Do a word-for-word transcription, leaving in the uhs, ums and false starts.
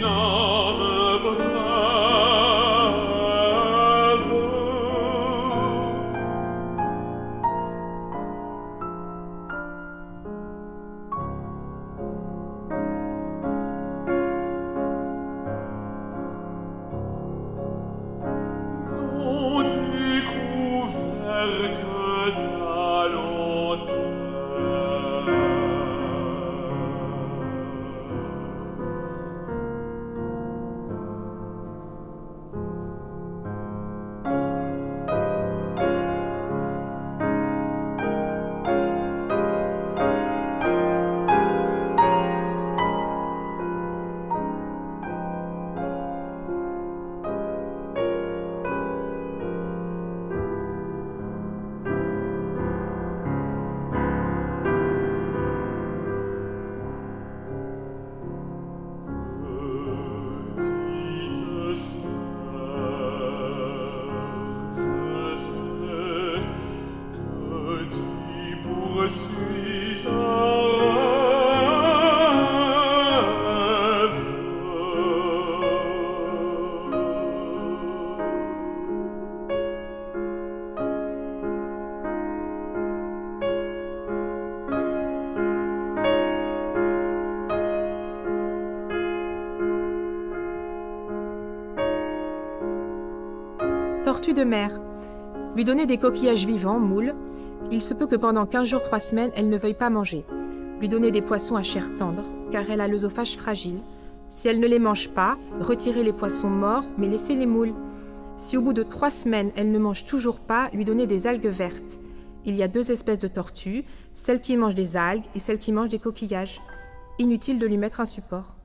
âme brave. Non découvert que ta lenteur. Je suis un rêve. Tortue de mer. Lui donner des coquillages vivants, moules. Il se peut que pendant quinze jours, trois semaines, elle ne veuille pas manger. Lui donner des poissons à chair tendre, car elle a l'œsophage fragile. Si elle ne les mange pas, retirez les poissons morts, mais laissez les moules. Si au bout de trois semaines, elle ne mange toujours pas, lui donner des algues vertes. Il y a deux espèces de tortues, celle qui mange des algues et celle qui mange des coquillages. Inutile de lui mettre un support.